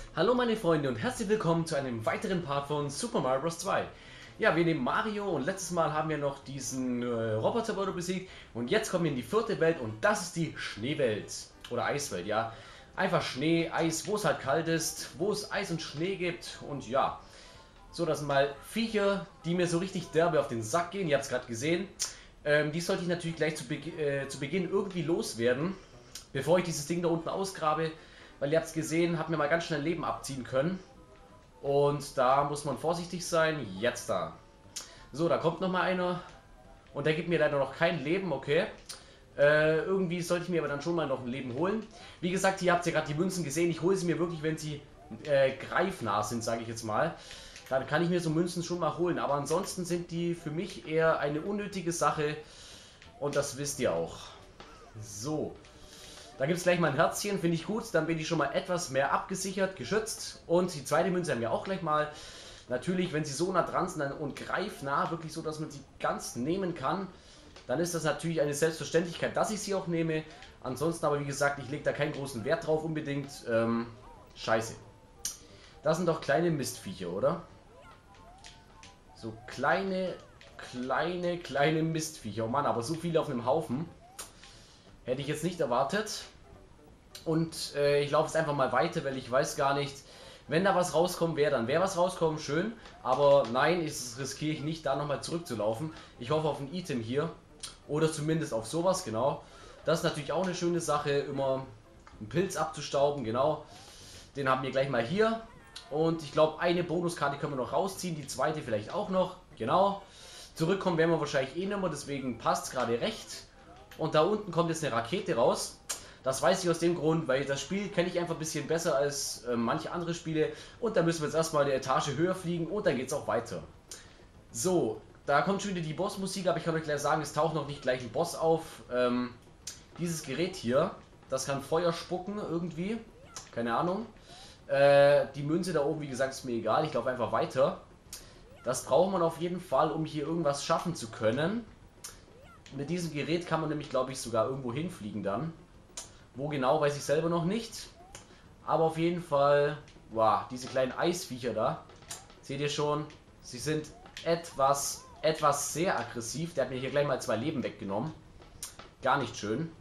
Hallo meine Freunde und herzlich willkommen zu einem weiteren Part von Super Mario Bros. 2. Ja, wir nehmen Mario und letztes Mal haben wir noch diesen Roboter besiegt und jetzt kommen wir in die vierte Welt und das ist die Schneewelt oder Eiswelt, ja. Einfach Schnee, Eis, wo es halt kalt ist, wo es Eis und Schnee gibt und ja. So, das sind mal Viecher, die mir so richtig derbe auf den Sack gehen, ihr habt es gerade gesehen. Die sollte ich natürlich gleich zu Beginn irgendwie loswerden, bevor ich dieses Ding da unten ausgrabe. Weil ihr habt es gesehen, hat mir mal ganz schnell Leben abziehen können. Und da muss man vorsichtig sein. Jetzt da. So, da kommt nochmal einer. Und der gibt mir leider noch kein Leben, okay. Irgendwie sollte ich mir aber dann schon mal noch ein Leben holen. Wie gesagt, hier habt ihr gerade die Münzen gesehen. Ich hole sie mir wirklich, wenn sie greifnah sind, sage ich jetzt mal. Dann kann ich mir so Münzen schon mal holen. Aber ansonsten sind die für mich eher eine unnötige Sache. Und das wisst ihr auch. So. Da gibt es gleich mal ein Herzchen, finde ich gut. Dann bin ich schon mal etwas mehr abgesichert, geschützt. Und die zweite Münze haben wir auch gleich mal. Natürlich, wenn sie so nah dran sind und greifnah, wirklich so, dass man sie ganz nehmen kann, dann ist das natürlich eine Selbstverständlichkeit, dass ich sie auch nehme. Ansonsten aber, wie gesagt, ich lege da keinen großen Wert drauf unbedingt. Scheiße. Das sind doch kleine Mistviecher, oder? So kleine Mistviecher. Oh Mann, aber so viele auf einem Haufen. Hätte ich jetzt nicht erwartet. Und ich laufe jetzt einfach mal weiter, weil ich weiß gar nicht, wenn da was rauskommt, wer dann. Wer was rauskommt, schön. Aber nein, das riskiere ich nicht, da nochmal zurückzulaufen. Ich hoffe auf ein Item hier. Oder zumindest auf sowas, genau. Das ist natürlich auch eine schöne Sache, immer einen Pilz abzustauben, genau. Den haben wir gleich mal hier. Und ich glaube, eine Bonuskarte können wir noch rausziehen, die zweite vielleicht auch noch. Genau. Zurückkommen werden wir wahrscheinlich eh nicht mehr, deswegen passt es gerade recht. Und da unten kommt jetzt eine Rakete raus. Das weiß ich aus dem Grund, weil das Spiel kenne ich einfach ein bisschen besser als manche andere Spiele. Und da müssen wir jetzt erstmal eine Etage höher fliegen und dann geht es auch weiter. So, da kommt schon wieder die Bossmusik, aber ich kann euch gleich sagen, es taucht noch nicht gleich ein Boss auf. Dieses Gerät hier, das kann Feuer spucken irgendwie. Keine Ahnung. Die Münze da oben, wie gesagt, ist mir egal. Ich laufe einfach weiter. Das braucht man auf jeden Fall, um hier irgendwas schaffen zu können. Mit diesem Gerät kann man nämlich, glaube ich, sogar irgendwo hinfliegen dann. Wo genau, weiß ich selber noch nicht. Aber auf jeden Fall, wow, diese kleinen Eisviecher da. Seht ihr schon, sie sind etwas sehr aggressiv. Der hat mir hier gleich mal 2 Leben weggenommen. Gar nicht schön.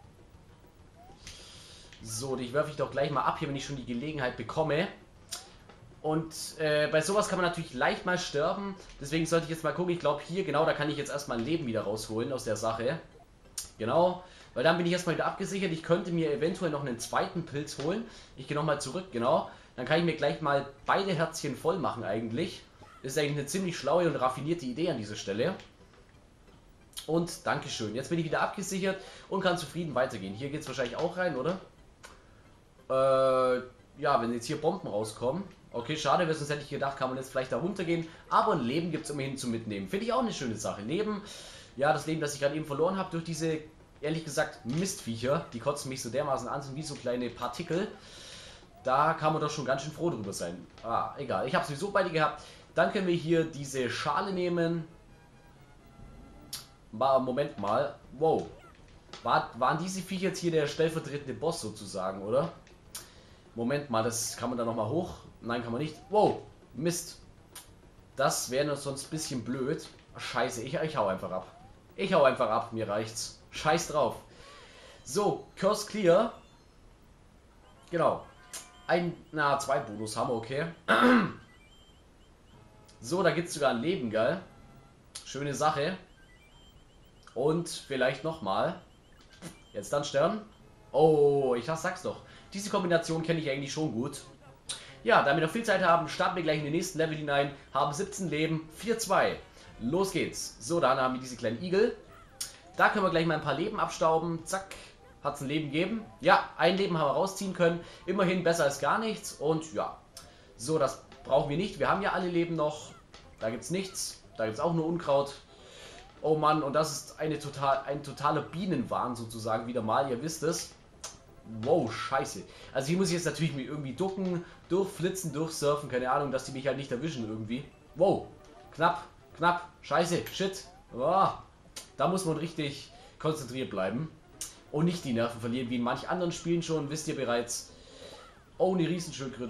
So, die werfe ich doch gleich mal ab hier, wenn ich schon die Gelegenheit bekomme. Und bei sowas kann man natürlich leicht mal sterben. Deswegen sollte ich jetzt mal gucken. Ich glaube hier, genau, da kann ich jetzt erstmal ein Leben wieder rausholen aus der Sache. Genau. Weil dann bin ich erstmal wieder abgesichert. Ich könnte mir eventuell noch einen zweiten Pilz holen. Ich gehe nochmal zurück, genau. Dann kann ich mir gleich mal beide Herzchen voll machen eigentlich. Das ist eigentlich eine ziemlich schlaue und raffinierte Idee an dieser Stelle. Und Dankeschön. Jetzt bin ich wieder abgesichert und kann zufrieden weitergehen. Hier geht es wahrscheinlich auch rein, oder? Ja, wenn jetzt hier Bomben rauskommen. Okay, schade, sonst hätte ich gedacht, kann man jetzt vielleicht da runtergehen. Aber ein Leben gibt es immerhin zu mitnehmen. Finde ich auch eine schöne Sache. Leben, ja, das Leben, das ich gerade eben verloren habe durch diese, ehrlich gesagt, Mistviecher. Die kotzen mich so dermaßen an, sind wie so kleine Partikel. Da kann man doch schon ganz schön froh drüber sein. Ah, egal. Ich habe sowieso beide gehabt. Dann können wir hier diese Schale nehmen. Moment mal. Wow. Waren diese Viecher jetzt hier der stellvertretende Boss sozusagen, oder? Moment mal, das kann man da nochmal hoch? Nein, kann man nicht. Wow, Mist. Das wäre sonst ein bisschen blöd. Scheiße, ich hau einfach ab. Ich hau einfach ab, mir reicht's. Scheiß drauf. So, Curse Clear. Genau. 2 Bonus haben wir, okay. So, da gibt es sogar ein Leben, geil. Schöne Sache. Und vielleicht nochmal. Jetzt dann Stern. Oh, ich sag's doch. Diese Kombination kenne ich eigentlich schon gut. Ja, da wir noch viel Zeit haben, starten wir gleich in den nächsten Level hinein. Haben 17 Leben, 4-2. Los geht's. So, dann haben wir diese kleinen Igel. Da können wir gleich mal ein paar Leben abstauben. Zack. Hat es ein Leben gegeben? Ja, ein Leben haben wir rausziehen können. Immerhin besser als gar nichts. Und ja. So, das brauchen wir nicht. Wir haben ja alle Leben noch. Da gibt's nichts. Da gibt's auch nur Unkraut. Oh Mann, und das ist ein totaler Bienenwahn sozusagen wieder mal. Ihr wisst es. Wow, scheiße. Also hier muss ich jetzt natürlich mich irgendwie ducken, durchflitzen, durchsurfen, keine Ahnung, dass die mich halt nicht erwischen irgendwie. Wow, knapp, scheiße, shit. Oh, da muss man richtig konzentriert bleiben. Und nicht die Nerven verlieren, wie in manch anderen Spielen schon, wisst ihr bereits. Oh, eine Riesenschildkröte.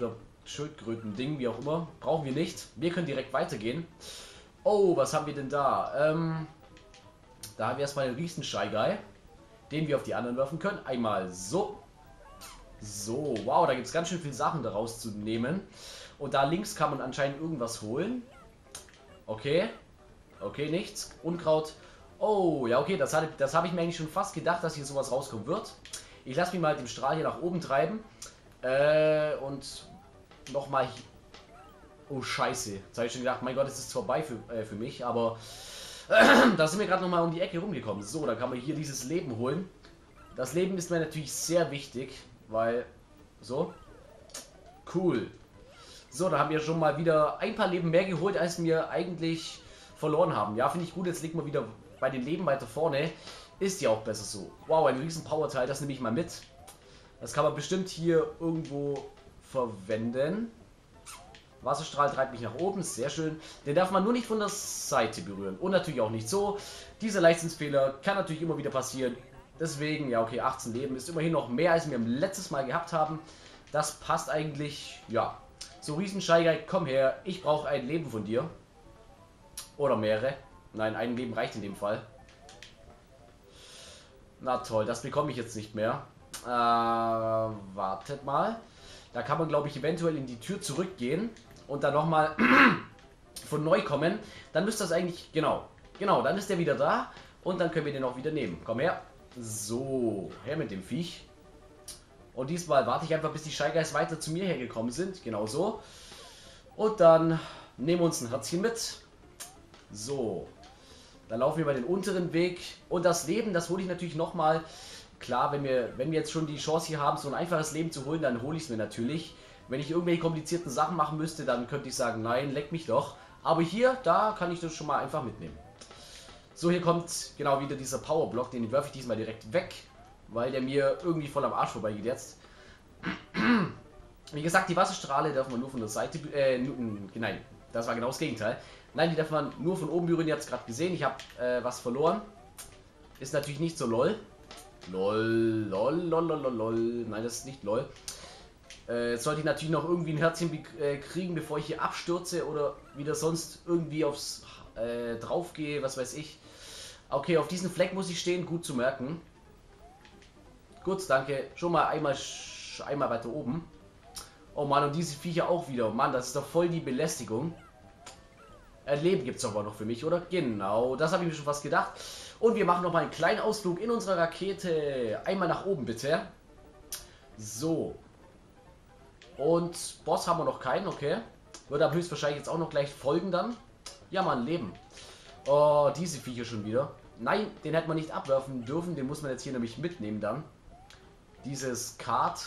Schildkröten-Ding, wie auch immer. Brauchen wir nicht. Wir können direkt weitergehen. Oh, was haben wir denn da? Da haben wir erstmal einen riesen Shy Guy, den wir auf die anderen werfen können. Einmal so. So, wow, da gibt es ganz schön viele Sachen daraus zu nehmen. Und da links kann man anscheinend irgendwas holen. Okay. Okay, nichts. Unkraut. Oh, ja, okay, das habe ich mir eigentlich schon fast gedacht, dass hier sowas rauskommen wird. Ich lasse mich mal mit dem Strahl hier nach oben treiben. Und nochmal... Oh, scheiße. Jetzt habe ich schon gedacht, mein Gott, es ist vorbei für mich, aber... da sind wir gerade nochmal um die Ecke rumgekommen. So, dann kann man hier dieses Leben holen. Das Leben ist mir natürlich sehr wichtig, weil... So. Cool. So, da haben wir schon mal wieder ein paar Leben mehr geholt, als wir eigentlich verloren haben. Ja, finde ich gut. Jetzt liegt man wieder bei den Leben weiter vorne. Ist ja auch besser so. Wow, ein riesen Powerteil, das nehme ich mal mit. Das kann man bestimmt hier irgendwo verwenden. Wasserstrahl treibt mich nach oben, sehr schön. Den darf man nur nicht von der Seite berühren. Und natürlich auch nicht so. Dieser Leistungsfehler kann natürlich immer wieder passieren. Deswegen, ja okay, 18 Leben ist immerhin noch mehr, als wir letztes Mal gehabt haben. Das passt eigentlich, ja. So, Riesenscheiger, komm her. Ich brauche ein Leben von dir. Oder mehrere. Nein, ein Leben reicht in dem Fall. Na toll, das bekomme ich jetzt nicht mehr. Wartet mal. Da kann man, glaube ich, eventuell in die Tür zurückgehen. Und dann nochmal von neu kommen. Dann müsste das eigentlich, genau, dann ist der wieder da. Und dann können wir den auch wieder nehmen. Komm her. So, her mit dem Viech. Und diesmal warte ich einfach, bis die Shy Guys weiter zu mir hergekommen sind. Genau so. Und dann nehmen wir uns ein Herzchen mit. So. Dann laufen wir über den unteren Weg. Und das Leben, das hole ich natürlich nochmal. Klar, wenn wir jetzt schon die Chance hier haben, so ein einfaches Leben zu holen, dann hole ich es mir natürlich. Wenn ich irgendwelche komplizierten Sachen machen müsste, dann könnte ich sagen, nein, leck mich doch. Aber hier, da kann ich das schon mal einfach mitnehmen. So, hier kommt genau wieder dieser Powerblock, den werfe ich diesmal direkt weg, weil der mir irgendwie voll am Arsch vorbeigeht jetzt. Wie gesagt, die Wasserstrahle darf man nur von der Seite, nein, das war genau das Gegenteil. Nein, die darf man nur von oben berühren, ihr habt es gerade gesehen, ich habe was verloren. Ist natürlich nicht so lol. Lol, lol, lol, lol, lol, nein, das ist nicht lol. Jetzt sollte ich natürlich noch irgendwie ein Herzchen kriegen, bevor ich hier abstürze oder wieder sonst irgendwie aufs drauf gehe, was weiß ich. Okay, auf diesen Fleck muss ich stehen, gut zu merken. Gut, danke. Schon mal einmal weiter oben. Oh Mann, und diese Viecher auch wieder. Mann, das ist doch voll die Belästigung. Leben gibt es aber noch für mich, oder? Genau, das habe ich mir schon fast gedacht. Und wir machen noch mal einen kleinen Ausflug in unserer Rakete. Einmal nach oben, bitte. So. Und Boss haben wir noch keinen, okay. Wird aber höchstwahrscheinlich jetzt auch noch gleich folgen dann. Ja, Mann, Leben. Oh, diese Viecher schon wieder. Nein, den hätte man nicht abwerfen dürfen. Den muss man jetzt hier nämlich mitnehmen dann. Dieses Kart.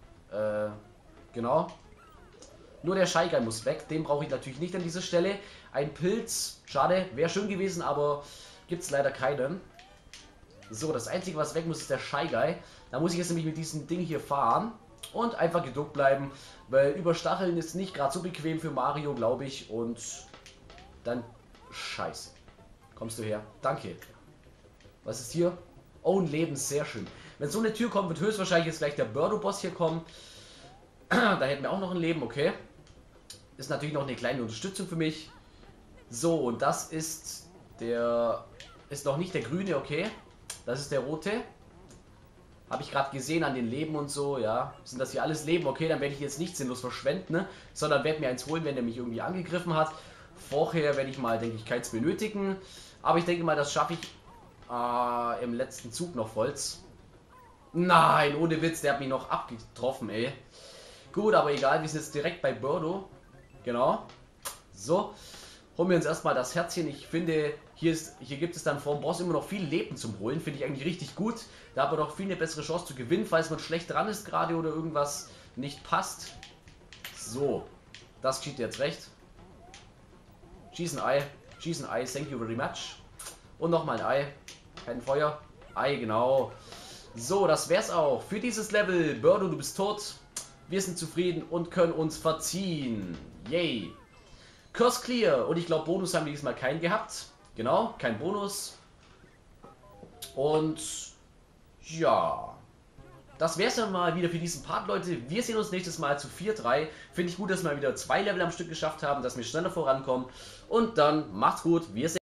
Genau. Nur der Shy Guy muss weg. Den brauche ich natürlich nicht an dieser Stelle. Ein Pilz. Schade. Wäre schön gewesen, aber gibt es leider keinen. So, das Einzige, was weg muss, ist der Shy Guy. Da muss ich jetzt nämlich mit diesem Ding hier fahren. Und einfach geduckt bleiben. Weil überstacheln ist nicht gerade so bequem für Mario, glaube ich. Und dann... Scheiße. Kommst du her? Danke. Was ist hier? Oh, ein Leben. Sehr schön. Wenn so eine Tür kommt, wird höchstwahrscheinlich jetzt gleich der Birdo-Boss hier kommen. Da hätten wir auch noch ein Leben, okay. Ist natürlich noch eine kleine Unterstützung für mich. So, und das ist der... Ist noch nicht der grüne, okay. Das ist der rote. Habe ich gerade gesehen an den Leben und so, ja. Sind das hier alles Leben? Okay, dann werde ich jetzt nicht sinnlos verschwenden, ne? Sondern werde mir eins holen, wenn der mich irgendwie angegriffen hat. Vorher werde ich mal, denke ich, keins benötigen. Aber ich denke mal, das schaffe ich im letzten Zug noch vollz. Nein, ohne Witz, der hat mich noch abgetroffen, ey. Gut, aber egal, wir sind jetzt direkt bei Birdo. Genau. So. Holen wir uns erstmal das Herzchen. Ich finde, hier gibt es dann vor dem Boss immer noch viel Leben zum Holen. Finde ich eigentlich richtig gut. Da hat man doch viel eine bessere Chance zu gewinnen, falls man schlecht dran ist gerade oder irgendwas nicht passt. So. Das geschieht jetzt recht. Schießen Ei. Schießen Ei. Thank you very much. Und nochmal ein Ei. Kein Feuer. Ei, genau. So, das wär's auch für dieses Level. Birdo, du bist tot. Wir sind zufrieden und können uns verziehen. Yay. Curse Clear. Und ich glaube, Bonus haben wir diesmal keinen gehabt. Genau, kein Bonus. Und ja. das wäre es dann mal wieder für diesen Part, Leute. Wir sehen uns nächstes Mal zu 4-3. Finde ich gut, dass wir wieder 2 Level am Stück geschafft haben, dass wir schneller vorankommen. Und dann macht's gut. Wir sehen uns.